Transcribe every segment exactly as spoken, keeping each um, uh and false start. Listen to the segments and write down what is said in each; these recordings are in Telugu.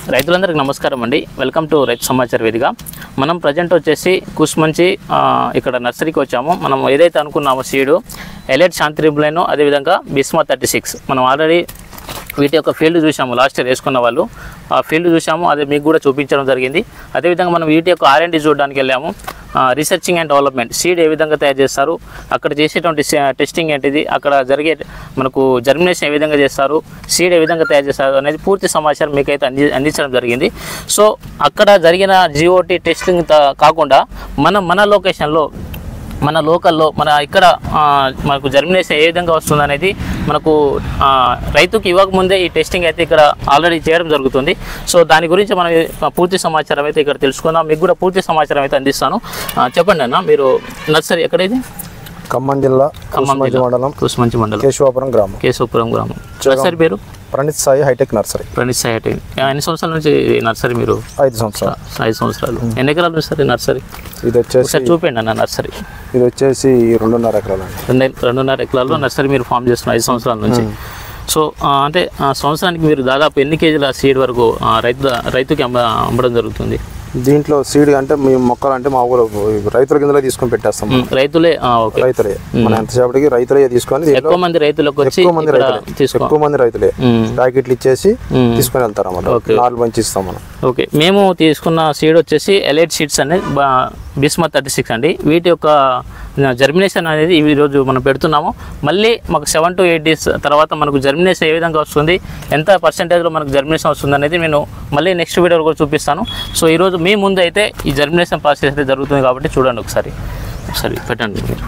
రైతులందరికీ నమస్కారం అండి. వెల్కమ్ టు రైతు సమాచార వేదిక. మనం ప్రజెంట్ వచ్చేసి కుస్మంచి ఇక్కడ నర్సరీకి వచ్చాము. మనం ఏదైతే అనుకున్నామో సీడు ఎలైట్ శాంతిరిబులైనో అదేవిధంగా బిస్మా థర్టీ సిక్స్ మనం ఆల్రెడీ వీటి యొక్క ఫీల్డ్ చూసాము. లాస్ట్ ఇయర్ వేసుకున్న వాళ్ళు ఆ ఫీల్డ్ చూసాము, అదే మీకు కూడా చూపించడం జరిగింది. అదేవిధంగా మనం వీటి యొక్క ఆర్ అండ్ డి చూడడానికి వెళ్ళాము. రీసెర్చింగ్ అండ్ డెవలప్మెంట్ సీడ్ ఏ విధంగా తయారు చేస్తారు, అక్కడ చేసేటువంటి టెస్టింగ్ ఏంటిది, అక్కడ జరిగే మనకు జర్మినేషన్ ఏ విధంగా చేస్తారు, సీడ్ ఏ విధంగా తయారు చేస్తారు అనేది పూర్తి సమాచారం మీకైతే అంది అందించడం జరిగింది. సో అక్కడ జరిగిన జిఓటి టెస్టింగ్ కాకుండా మనం మన లొకేషన్లో మన లోకల్లో మన ఇక్కడ మనకు జర్మినేషన్ ఏ విధంగా వస్తుంది అనేది మనకు రైతుకి ఇవ్వకముందే ఈ టెస్టింగ్ అయితే ఇక్కడ ఆల్రెడీ చేయడం జరుగుతుంది. సో దాని గురించి మనం పూర్తి సమాచారం అయితే ఇక్కడ తెలుసుకుందాం. మీకు కూడా పూర్తి సమాచారం అయితే అందిస్తాను. చెప్పండి అన్న, మీరు నర్సరీ ఎక్కడైతే? ఖమ్మం జిల్లా ఖమ్మం మండలం కుస్మంచి మండలం కేశవాపురం గ్రామం కేశవాపురం గ్రామం నర్సరీ పేరు Praneeth Sai hitech nursery. Praneeth Sai hitech. ఎన్ని సంవత్సరాల నుంచి నర్సరీ మీరు? ఐదు సంవత్సరాలు. ఐదు సంవత్సరాలు. ఎన్ని ఎకరాలు ఉంది సార్ నర్సరీ? ఇది వచ్చేసి చూపండి అన్న నర్సరీ. ఇది వచ్చేసి రెండున్నర ఎకరాలు. రెండు రెండున్నర ఎకరాల్లో నర్సరీ మీరు ఫామ్ చేస్తున్నారు ఐదు సంవత్సరాల నుంచి. సో అంటే సంవత్సరానికి మీరు దాదాపు ఎన్ని కేజీల సీడ్ వరకు రైతు రైతుకి అమ్మ అమ్మడం జరుగుతుంది? దీంట్లో సీడ్ అంటే మేము మొక్కలు అంటే మా ఊరు రైతుల కిందలే తీసుకొని పెట్టేస్తాం. రైతులే రైతులే మన ఎంతసేపటికి రైతులే తీసుకొని ఎక్కువ మంది రైతులకు వచ్చి ఎక్కువ మంది రైతులే ఎక్కువ మంది రైతులే ప్యాకెట్లు ఇచ్చేసి తీసుకొని వెళ్తారు అన్నమాట. నాలుగు మంచి ఇస్తాం మనం. ఓకే, మేము తీసుకున్న సీడ్ వచ్చేసి ఎలైట్ సీడ్స్ అనేది బిస్మా థర్టీ సిక్స్ అండి. వీటి యొక్క జర్మినేషన్ అనేది ఈరోజు మనం పెడుతున్నాము. మళ్ళీ మాకు సెవెన్ టు ఎయిట్ డేస్ తర్వాత మనకు జర్మినేషన్ ఏ విధంగా వస్తుంది, ఎంత పర్సెంటేజ్లో మనకు జర్మినేషన్ వస్తుంది అనేది నేను మళ్ళీ నెక్స్ట్ వీడియోలో కూడా చూపిస్తాను. సో ఈరోజు మీ ముందు అయితే ఈ జర్మినేషన్ ప్రాసెస్ అయితే జరుగుతుంది కాబట్టి చూడండి ఒకసారి. ఒకసారి పెట్టండి మీరు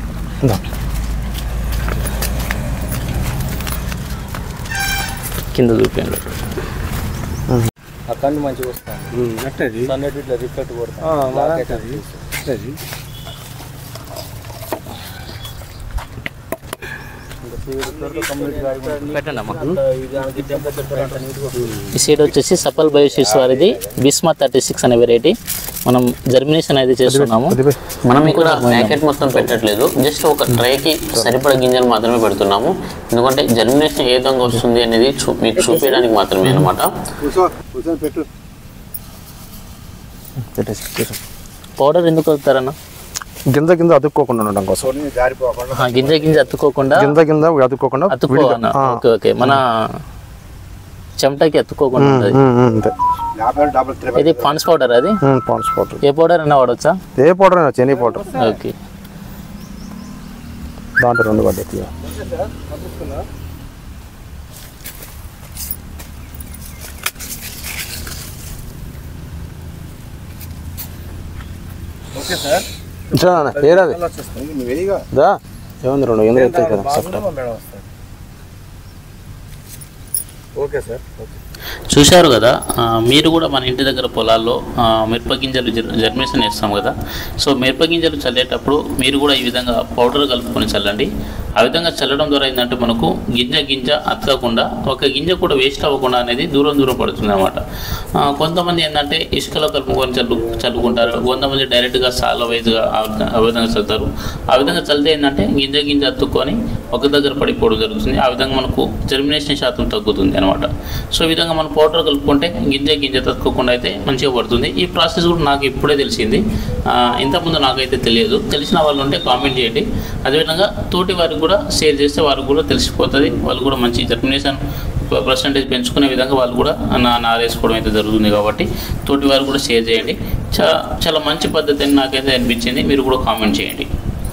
కింద చూపించండి. అక్కడ మంచిగా వస్తాను సన్నటి ఇట్లా రిఫ్లెక్ట్ కొడతాను. ఈ సీడ్ వచ్చేసి సఫల్ బయో సీడ్స్ వారిది బిస్మా థర్టీ సిక్స్ అనే వెరైటీ. మనం జర్మినేషన్ అయితే చేస్తున్నాము. మనం ఇక్కడ ప్యాకెట్ మొత్తం పెట్టట్లేదు, జస్ట్ ఒక ట్రేకి సరిపడ గింజలు మాత్రమే పెడుతున్నాము. ఎందుకంటే జర్మినేషన్ ఏ విధంగా వస్తుంది అనేది మీకు చూపించడానికి మాత్రమే అనమాట. పౌడర్ ఎందుకు వస్తారన్న? గింజ కింద అతుక్కోకుండా ఉండడం కోసం. గింజ గింజ అతుక్కోకుండా గింజ కింద అతుక్కోకుండా ఓకే ఓకే మన చెమటకి అతుక్కోకుండా. ఇది పాన్స్ పౌడర్. అది పాన్స్ పౌడర్. ఏ పౌడర్ అయినా వాడచ్చా? ఏ పౌడర్ అయినా చెనీ పౌడర్. ఓకే, దాంట్లో రెండు పడ్డాయి. ఓకే సార్, ఏడాది ఏముంది రెండు ఎందుకు ఎత్తాయి కదా. Okay sir. చూశారు కదా, మీరు కూడా మన ఇంటి దగ్గర పొలాల్లో మిరప గింజలు జర్మినేషన్ వేస్తాం కదా. సో మిరప గింజలు చల్లేటప్పుడు మీరు కూడా ఈ విధంగా పౌడర్ కలుపుకొని చల్లండి. ఆ విధంగా చల్లడం ద్వారా ఏంటంటే మనకు గింజ గింజ అతకకుండా ఒక గింజ కూడా వేస్ట్ అవ్వకుండా అనేది దూరం దూరం పడుతుంది అనమాట. కొంతమంది ఏంటంటే ఇసుకలో కలుపుకొని చల్లు చల్లుకుంటారు, కొంతమంది డైరెక్ట్గా సాల వైజ్గా ఆ విధంగా చల్లుతారు. ఆ విధంగా చల్లితే ఏంటంటే గింజ గింజ అతుక్కొని ఒక దగ్గర పడిపోవడం జరుగుతుంది. ఆ విధంగా మనకు జర్మినేషన్ శాతం తగ్గుతుంది అనమాట. సో ఈ విధంగా మనం పౌడర్ కలుపుకుంటే గింజ గింజ తక్కువకుండా అయితే మంచిగా పడుతుంది. ఈ ప్రాసెస్ కూడా నాకు ఇప్పుడే తెలిసింది, ఇంతకుముందు నాకైతే తెలియదు. తెలిసిన వాళ్ళు ఉంటే కామెంట్ చేయండి. అదేవిధంగా తోటి వారికి కూడా షేర్ చేస్తే వారికి కూడా తెలిసిపోతుంది. వాళ్ళు కూడా మంచి జర్మినేషన్ పర్సంటేజ్ పెంచుకునే విధంగా వాళ్ళు కూడా నా నారేసుకోవడం అయితే జరుగుతుంది. కాబట్టి తోటి వారికి కూడా షేర్ చేయండి. చాలా చాలా మంచి పద్ధతి అని నాకైతే అనిపించింది. మీరు కూడా కామెంట్ చేయండి.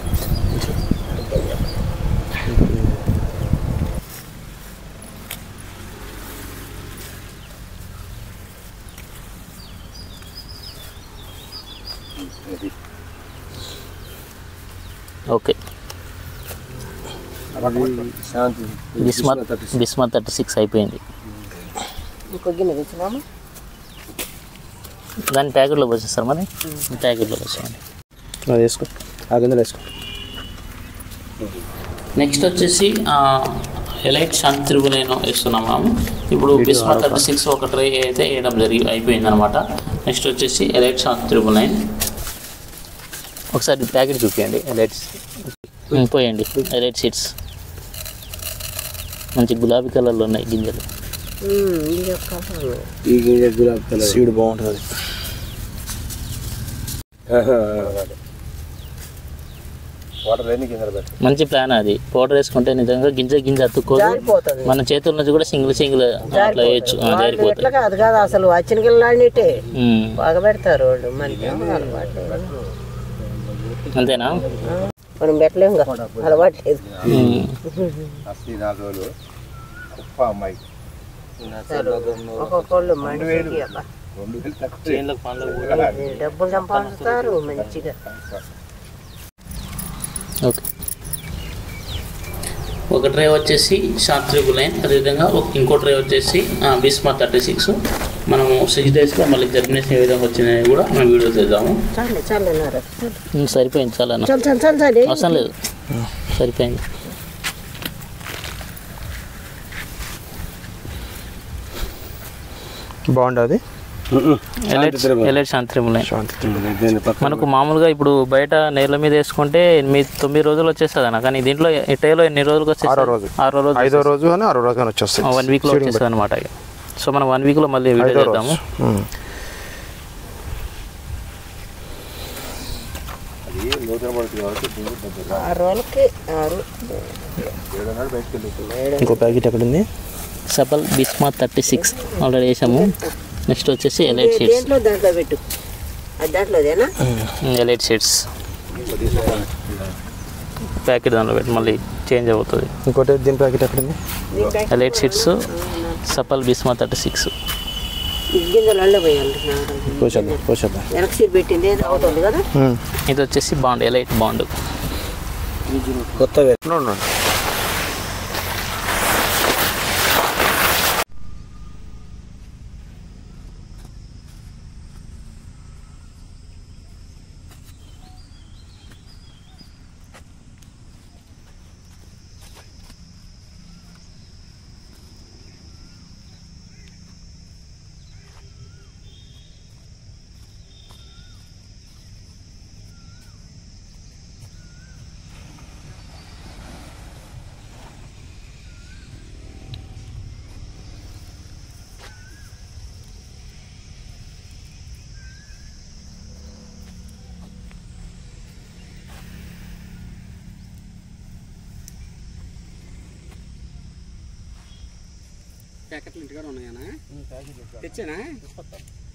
ఓకే, బిస్మా థర్టీ సిక్స్ అయిపోయింది. దాన్ని ప్యాకెట్లో వచ్చేస్తారు. మరి ప్యాకెట్లో వచ్చేయండి. వేసుకో ఆ గింజలు వేసుకో. నెక్స్ట్ వచ్చేసి ఎలైట్ శాంతిరిబులైనో వేస్తున్నాము. ఇప్పుడు బిస్మా థర్టీ సిక్స్ ఒక ట్రై అయితే వేయడం జరిగి అయిపోయింది అనమాట. నెక్స్ట్ వచ్చేసి ఎలైట్ శాంతిరిబులైన్. ఒకసారి ప్యాకెట్ చూపించండి. ఎలైట్స్ పోయండి. ఎలైట్ సీడ్స్ మంచి గులాబీ కలర్లో ఉన్నాయి గింజలు. ఈ గింజ గులాబీ కలర్ సీడ్ బాగుంటుంది. వాటర్ ఎన్ని గింజలు పెట్టు. మంచి ప్లాన్ అది. పౌడర్ వేసుకుంటే నిజంగా గింజ గింజ అతుక్కోదు, మన చేతుల నుంచి కూడా సింగిల్ సింగిల్ అట్లా వేయచ్చు, జారిపోతుంది. అది కాదు అసలు వచ్చిన గిల్లాడితే బాగా పెడతారు వాళ్ళు. మనకి అంతేనా? మనం పెట్టలేము అలవాటు లేదు. నాలుగు రోజులు గొప్ప అమ్మాయి ఒక్కొక్కళ్ళు రెండు వేలు డబ్బులు సంపాదిస్తారు మంచిగా. ఓకే, ఒక ట్రే వచ్చేసి శాస్త్రీ బులైన్, అదేవిధంగా ఒక ఇంకో ట్రే వచ్చేసి బిస్మా థర్టీ సిక్స్. మనము సిక్స్ డేస్లో మళ్ళీ జర్మినేషన్ ఏ విధంగా వచ్చినాయి కూడా మనం వీడియో చేద్దాము. చాలే చాలే సరిపోయింది, చాలా అవసరం లేదు, సరిపోయింది. బాగుంటుంది. ఎలైట్ శాంతి మనకు మామూలుగా ఇప్పుడు బయట నేల మీద వేసుకుంటే ఎనిమిది తొమ్మిది రోజులు వచ్చేస్తుంది అన్న, కానీ దీంట్లో టేలో ఎన్ని రోజులకు వచ్చేసి ఆరో రోజు ఆరో రోజు ఐదో రోజు కానీ ఆరో రోజు కానీ వచ్చేస్తుంది. వన్ వీక్లో వచ్చేస్తుంది అనమాట. సో మనం వన్ వీక్లో మళ్ళీ వీడియో చేద్దాము. ఇంకో ప్యాకెట్ ఎక్కడ ఉంది? సపల్ బిస్మా థర్టీ సిక్స్ ఆల్రెడీ వేసాము. నెక్స్ట్ వచ్చేసి ఎలైట్ షీట్స్. దాంట్లో పెట్టు, దాంట్లోదేనా ఎలైట్ షీట్స్ ప్యాకెట్ దాంట్లో పెట్టి మళ్ళీ చేంజ్ అవుతుంది. ఇంకోటి దీని ప్యాకెట్ ఎక్కడ ఉంది? ఎలైట్ షీట్స్ సపల్ బిస్మా థర్టీ సిక్స్. గింజలు అల్ల పోయాలి, పోసేద్దాం పోసేద్దాం. వెనక్కి సీట్ పెట్టింది అవుతుంది కదా. ఇది వచ్చేసి బాండ్, ఎలైట్ బాండ్ కొత్తగా. ప్యాకెట్లు ఇంటికాడ ఉన్నాయనా? తెచ్చానా?